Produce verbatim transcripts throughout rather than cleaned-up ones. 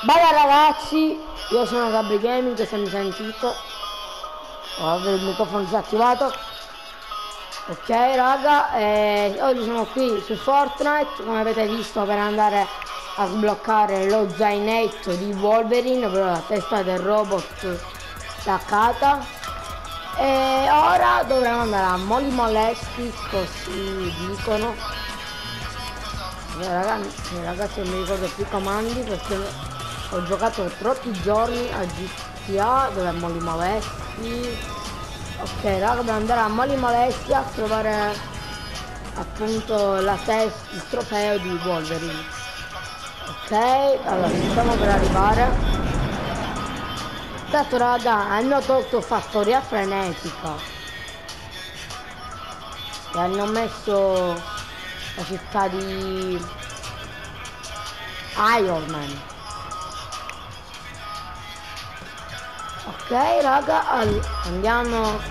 Bella ragazzi, io sono Gabri Gaming, se mi sentite. Ho il microfono disattivato. Ok raga, eh, oggi sono qui su Fortnite, come avete visto, per andare a sbloccare lo zainetto di Wolverine, però la testa del robot staccata. E ora dovremo andare a Molly Molesti, così dicono. Ragazzi, ragazzi non mi ricordo più i comandi perché ho giocato troppi giorni a G T A dove Molly Molesti. Ok raga, dobbiamo andare a Molly Molesti a trovare appunto la testa, il trofeo di Wolverine. Ok, allora stiamo per arrivare. Tanto raga, hanno tolto fattoria frenetica e hanno messo la città di Iron Man. Ok raga, andiamo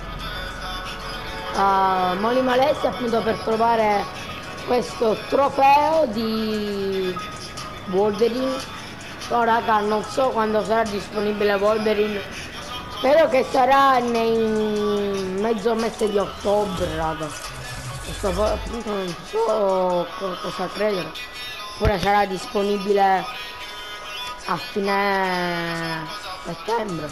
a Molly Molesti appunto per trovare questo trofeo di Wolverine. Però raga, non so quando sarà disponibile Wolverine, spero che sarà nei mezzo mese di ottobre raga. Questo appunto non so cosa credere, oppure sarà disponibile a fine settembre.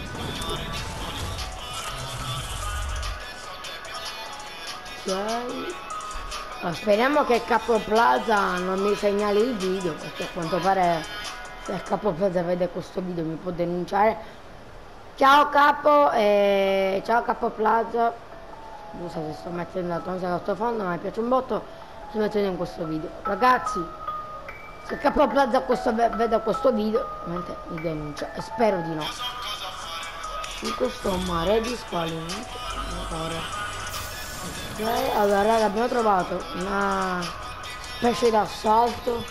Ok, allora, speriamo che Capo Plaza non mi segnali il video, perché a quanto pare se Capo Plaza vede questo video mi può denunciare. Ciao Capo, e ciao Capo Plaza, scusa se sto mettendo la tonsa sottofondo, ma mi piace un botto, sto mettendo in questo video. Ragazzi, se Capo Plaza questo, vede questo video mi denuncia, e spero di no. In questo mare di squali. Ok, allora raga, abbiamo trovato una specie di assalto.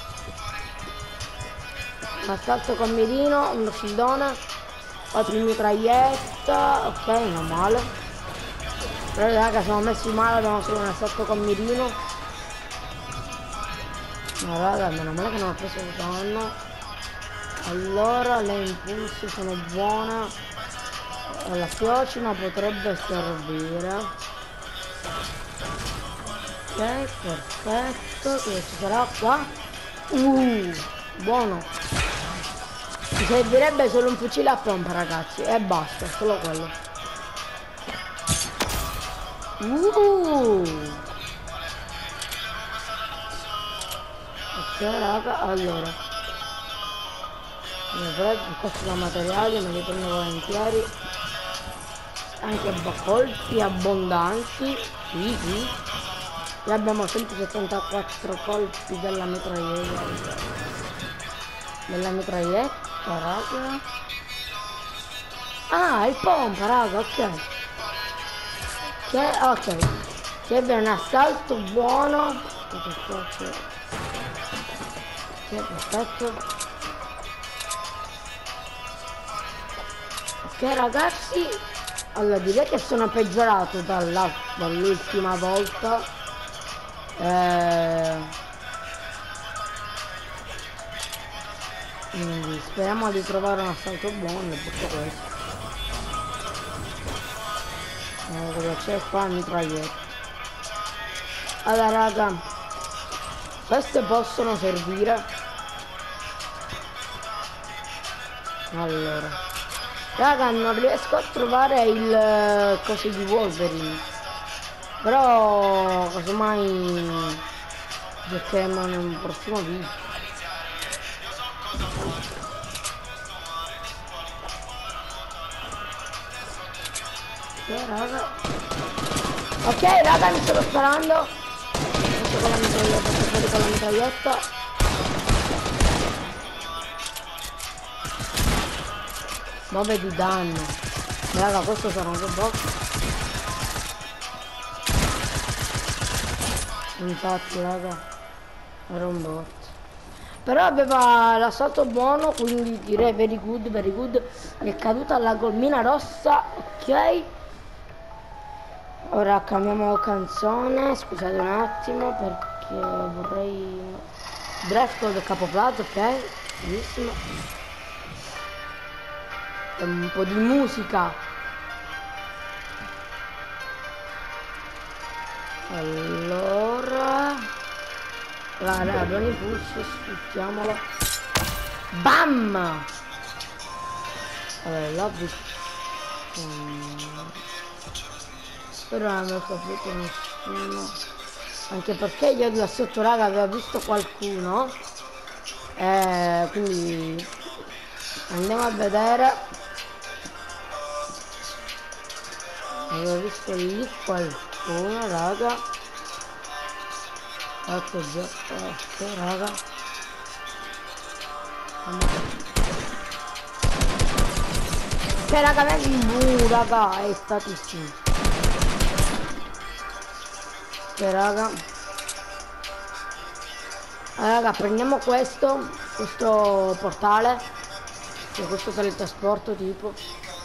Un assalto con mirino, uno scildone, altri mitraglietta, ok, non male. Però raga, siamo messi male, abbiamo solo un assalto con mirino. No raga, meno male che non ho preso il danno. Allora, le impulsi sono buone. La fiocina potrebbe servire. Ok, perfetto, che ci sarà qua? Uh, buono. Mi servirebbe solo un fucile a pompa ragazzi, e basta, solo quello. Uh. Ok raga, allora. Il costo da materiali me li prendo volentieri. Anche colpi abbondanti. Sì, sì. Qui abbiamo centosettantaquattro colpi della mitraglietta. Della mitraglietta, raga. Ah, il pompa, raga, ok. Che, ok. Serve un assalto buono. Ok, perfetto. Ok ragazzi, allora direi che sono peggiorato dall'ultima volta. Eh, quindi speriamo di trovare un assalto buono e tutto questo. Eh, cosa c'è qua? Mitraglietta. Allora raga, queste possono servire. Allora raga, non riesco a trovare il coso di Wolverine, però casomai cercheremo in un prossimo video. Ok raga, ok raga, mi sto sparando. Faccio con la mitraglietta, faccio fuori con la mitraglietta. nove di danno. Raga, questo sarà un robot. Infatti raga, era un bot. Però aveva l'assalto buono, quindi direi very good, very good. Mi è caduta la golmina rossa, ok. Ora cambiamo canzone, scusate un attimo perché vorrei... Dress code Capo Plaza, ok. benissimo. E un po' di musica. Allora, la ragione push, sfruttiamolo. Bam! Allora, lobby. Mm. Però non ho capito nessuno. Anche perché io là sotto, raga, avevo visto qualcuno. Eh, quindi andiamo a vedere. Avevo visto lì qualcuno, raga. Ecco già, ok, raga. Che raga, vedi, uh, raga, è statissimo. Che raga. Allora, raga, prendiamo questo, questo portale. Che questo teletrasporto tipo.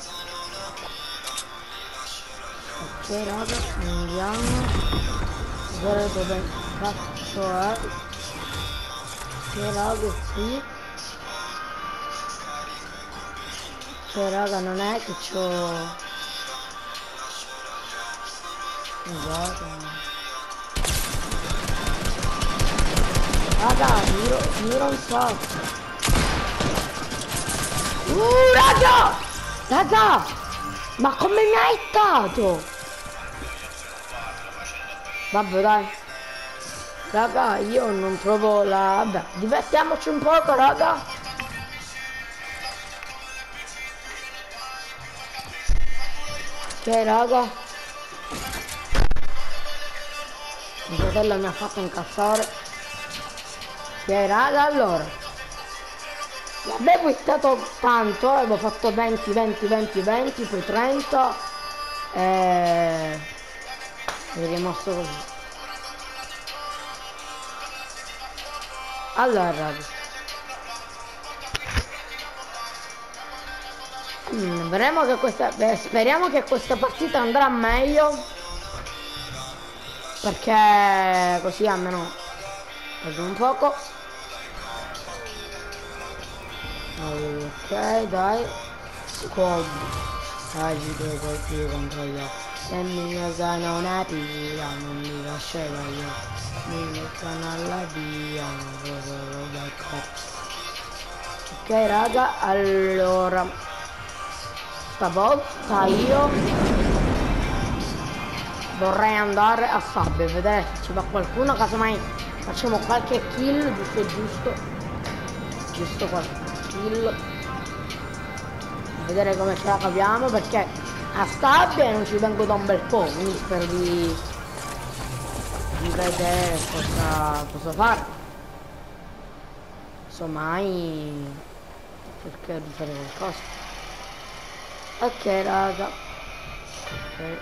Ok, raga, andiamo. Vedere dove cazzo è. Che raga, qui. Che raga, non è che c'ho... Scusate. Raga, miro, miro un sacco. Uh, raga! Raga! Ma come mi hai hittato? Vabbè, dai. Raga, io non trovo la... Vabbè, divertiamoci un poco, raga. Ok, raga. Mio fratello mi ha fatto incazzare. Ok, raga, allora. L'avevo hittato tanto, avevo fatto venti, venti, venti, venti, poi trenta. E... è rimasto così. Allora, raga. Mm, vedremo che questa... Beh, speriamo che questa partita andrà meglio. Perché così almeno vedo un poco. Ok, dai. Squad. Agito colpire contro gli occhi. Se mi usano una pila, non mi lascerò io. Mi mettono alla via, non vorrò dal cazzo. Ok raga, allora stavolta io vorrei andare a sabbia e vedere se ci va qualcuno, casomai facciamo qualche kill, giusto giusto giusto qualche kill, vedere come ce la caviamo, perché a sabbia non ci vengo da un bel po', quindi spero di, di vedere cosa, cosa fare, insomma mai cercare di fare qualcosa. Ok raga, ok.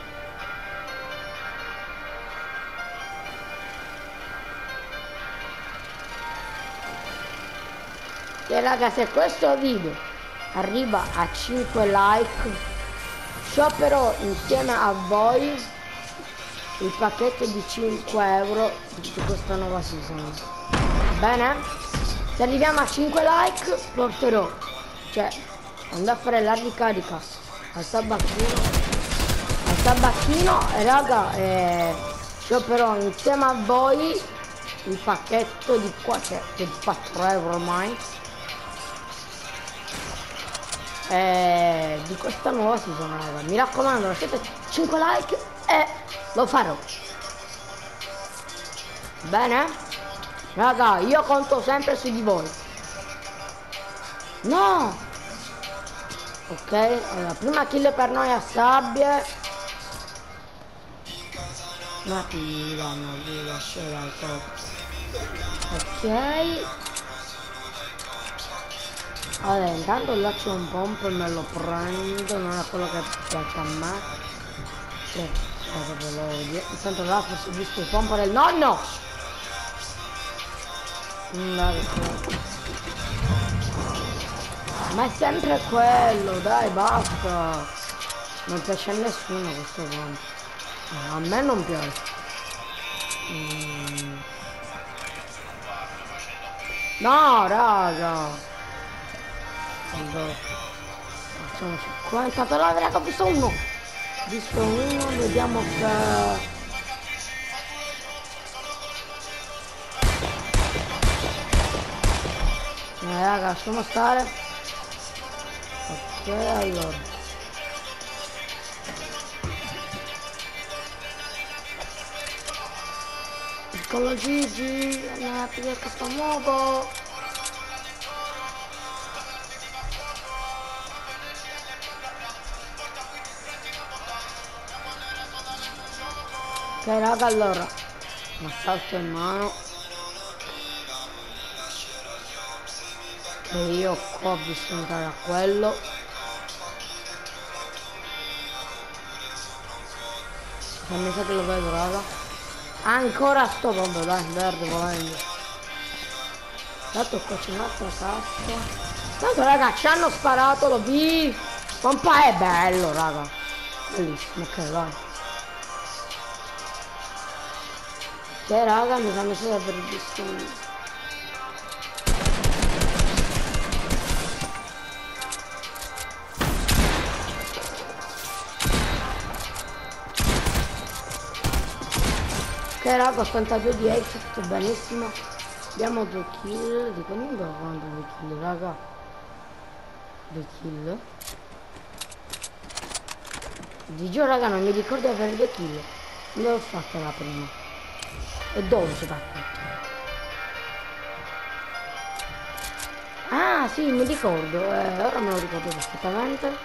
E raga, se questo video arriva a cinque like, sciopero insieme a voi il pacchetto di cinque euro di questa nuova season. Bene? Se arriviamo a cinque like porterò, cioè andrò a fare la ricarica al tabacchino, al tabacchino e raga, eh, sciopero insieme a voi il pacchetto di qua, cioè di quattro euro ormai. Eh, di questa nuova season, raga. Mi raccomando, lasciate cinque like e lo farò. Bene? Raga, io conto sempre su di voi. No! Ok, allora, prima kill per noi a sabbie. Una pila, una pila, c'era il top. Ok. Allora, intanto là c'è un pomp e me lo prendo, non è quello che piace a me. Che cosa ve lo odio. Intanto là forse ho visto il pompo del nonno! Ma è sempre quello, dai, basta! Non piace a nessuno questo pompo. A me non piace. Mm. No, raga! allora facciamo cinquanta, però raga, ho visto uno, ho visto uno, vediamo che eh, raga, lasciamo stare. Ok, allora piccolo Gigi, andiamo a pigliare questo nuovo. Ok raga, allora un assalto in mano, che io qua ho visto entrare a quello. Se mi sa che lo vedo raga, ancora sto, vabbè dai, verde volendo. Tanto qua c'è un'altra cassa. Tanto raga ci hanno sparato, lo vi. Pompa è bello raga, bellissimo. Ok vai. Ok raga, mi sa messo da aver visto un... Ok raga, ottantadue di health, tutto benissimo. Abbiamo due kill, dipende da quanto due kill raga. Due kill. Di giù raga non mi ricordo di avere due kill. Dove ho fatto la prima? E dove si batte? Ah sì, mi ricordo, eh, ora me lo ricordo perfettamente.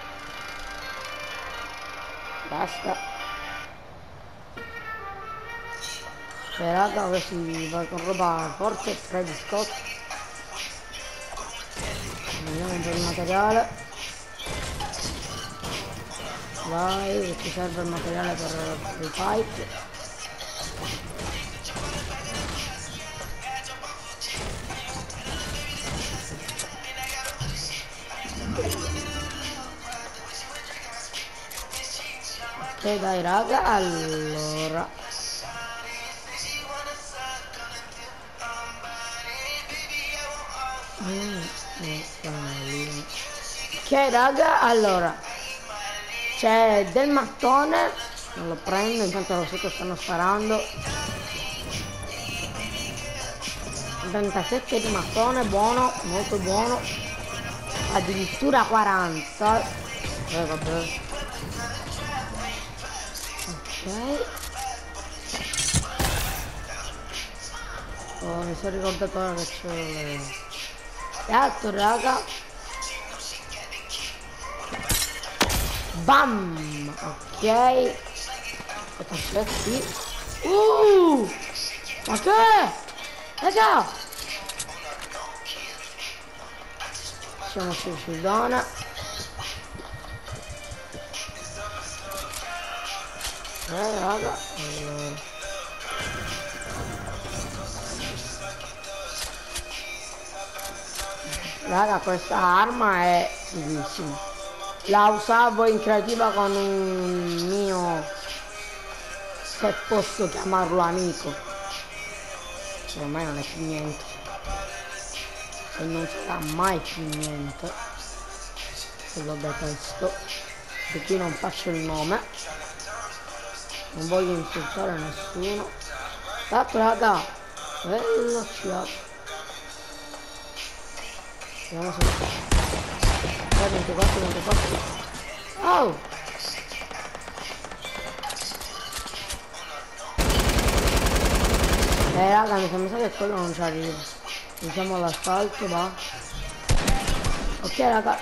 Basta. Cioè raga, ora si va con roba forte, Freddy Scott. Vediamo un po' di materiale. Vai, che ci serve il materiale per il pipe. Ok dai raga, allora ok raga, allora c'è del mattone, non lo prendo, intanto lo sotto stanno sparando. trentasette di mattone, buono, molto buono, addirittura quaranta. Eh vabbè. Ok. Oh, mi sono ricordato ora che c'è le... Esatto raga. Bam! Ok. Aspetta, uh! Ma che? Raga! Siamo sul shieldone. Eh raga, allora. Raga, questa arma è bellissima. La usavo in creativa con un mio, se posso chiamarlo amico, che ormai non è più niente e non sarà mai più niente, se lo detesto, di cui non faccio il nome, non voglio insultare nessuno. Tanto raga, bello sciato. Vediamo se ventiquattro ventiquattro. Oh! Eh raga, mi sembra che quello non ci arriva. Usiamo l'asfalto, va. Ok raga,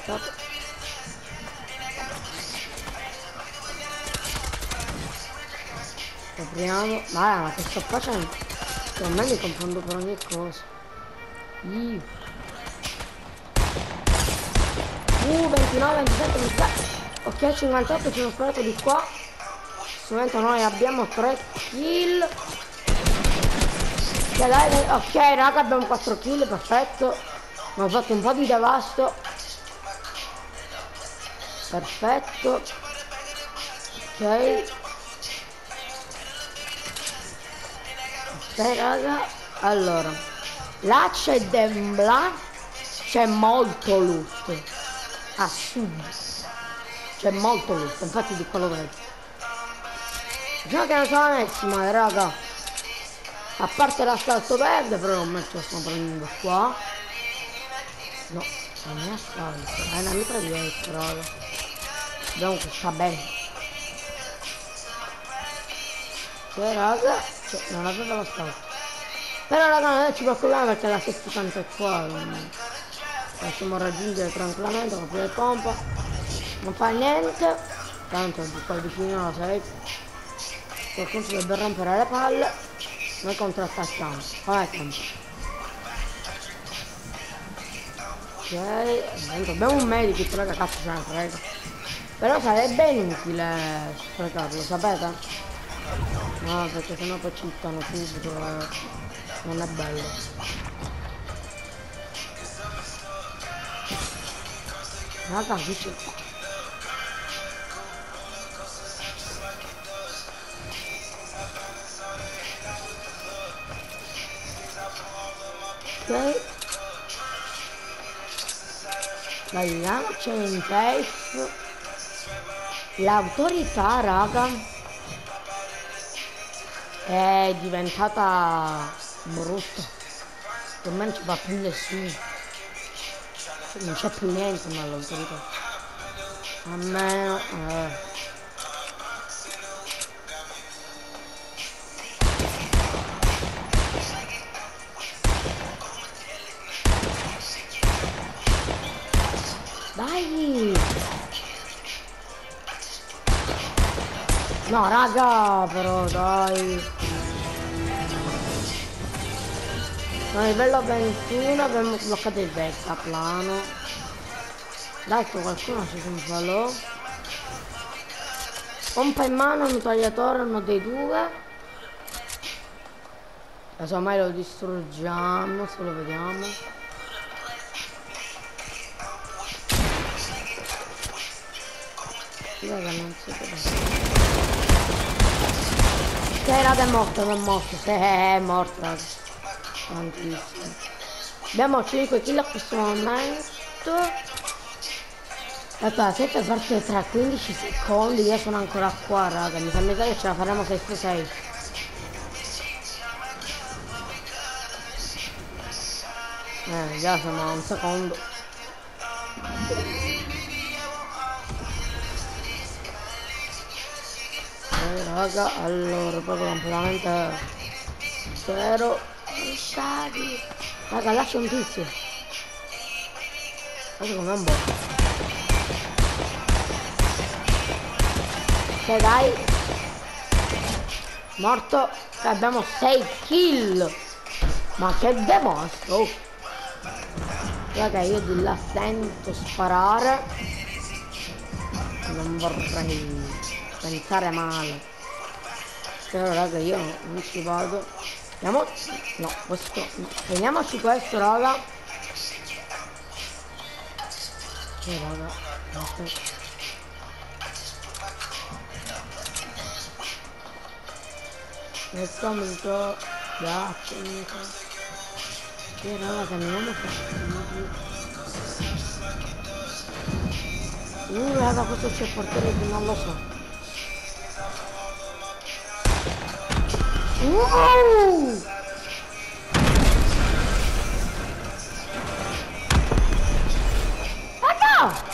apriamo. Ma, ma che sto facendo? Che a me mi confondo per ogni cosa. Io. Uh, ventinove, ventisette, ventisette. Ok, cinquantotto, ci hanno sparato di qua. In questo momento noi abbiamo tre kill. Ok, dai, ok raga, abbiamo quattro kill, perfetto. Abbiamo fatto un po' di devasto. Perfetto. Ok. Ok raga. Allora. Là c'è Dembla. c'è molto loot a sud, c'è molto loot, infatti di quello vedo. Diciamo che non sono messi male, raga, a parte l'assalto verde, però non me lo sto prendendo qua. No, non è assalto, è una mitra di destra, raga. Vediamo che sta bene. Cioè raga, cioè, non aveva l'assalto. Però raga non ci preoccupiamo perché la settanta è qua, non... possiamo raggiungere tranquillamente con più di pompa, non fa niente, tanto di qua vicino la safe, qualcuno si dovrebbe rompere le palle, noi contrattacchiamo, come tempo. Ok, abbiamo un medico, raga, cazzo ce ne frega, però sarebbe inutile sprecarlo, sapete? No, perché sennò poi ci buttano subito, eh. Non è bello. Raga, qui c'è qua. Ok. Vediamoci in safe. L'autorità, raga, è diventata brutta. Per me non ci fa più nessuno. Non c'è più niente ma l'autorità. A meno. Eh. Dai! No raga, però dai. A livello ventuno abbiamo bloccato il deltaplano. Dai che qualcuno si falò. Pompa in mano, un tagliatore, uno dei due. Casomai lo distruggiamo, se lo vediamo. Raga, non si vede. Ok raga, è morto, non è morto. Se è morto raga. Tantissimo. Abbiamo cinque kill a questo momento. Aspetta, sette parte tra quindici secondi, io sono ancora qua raga, mi sembra che ce la faremo sei su sei. Eh, già siamo a un secondo. Eh raga, allora proprio completamente zero. Raga, lascia un tizio. Guarda come è un po'. Ok dai, morto, abbiamo sei kill, ma che demostro. Raga, io di là sento sparare, non vorrei pensare male, però raga io non ci vado. Andiamo, no, questo no. Prendiamoci questo raga. Ok raga, aspetta. Questo amico piace, amico. Che raga, camminiamo fastidio. Uh raga, questo c'è il portiere che non lo so. Uh! Raga!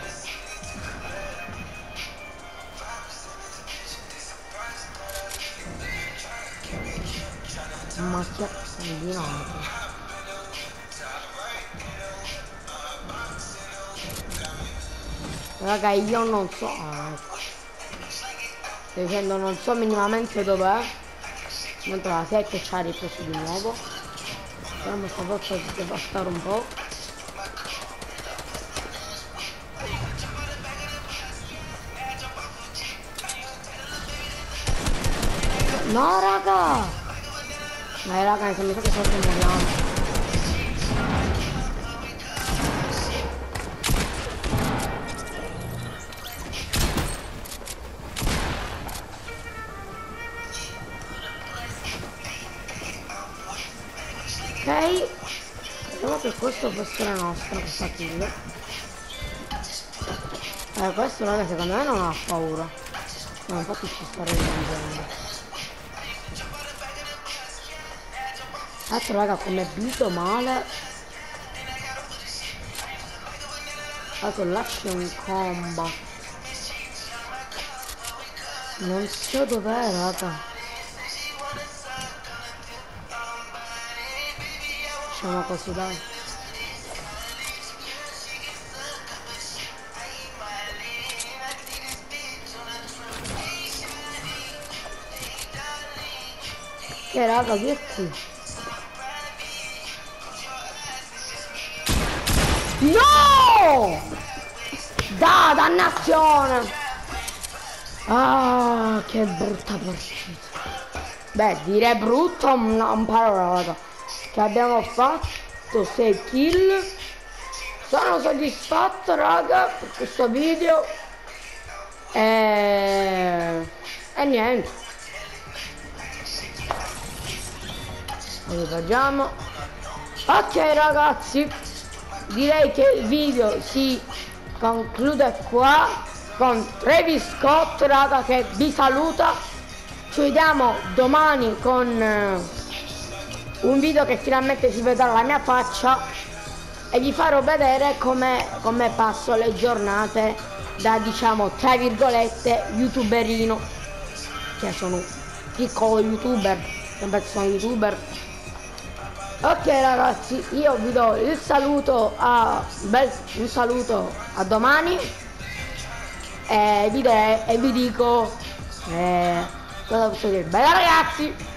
Macchia sanguinata. Raga, io non so. Ah, ecco. Sto dicendo non so minimamente dov'è. Mentre la sette ci ha ripreso di nuovo. Speriamo stavolta di devastare un po'. No raga! Dai raga, mi sa che sto moriamo. Ok, vediamo che questo può essere nostro, questa kill. Eh, questo raga secondo me non ha paura. No, infatti ci sta raggiungendo. Altro raga come bito male. Altro lascia un combo. Non so dov'è raga. Facciamo così dai. Che raga, chi è qui? No! Da, dannazione! Ah, che brutta partita. Beh, dire brutto non parola, raga. Che abbiamo fatto sei kill. Sono soddisfatto, raga, per questo video. E, e niente. Rifacciamo. Ok ragazzi, direi che il video si conclude qua con Travis Scott, raga, che vi saluta. Ci vediamo domani con uh, un video che finalmente si vedrà la mia faccia e vi farò vedere come, come passo le giornate da, diciamo, tra virgolette, youtuberino, che sono un piccolo youtuber, sempre sono youtuber. Ok ragazzi, io vi do il saluto a bel, un saluto a domani e vi, de, e vi dico eh, cosa posso dire? Bella ragazzi!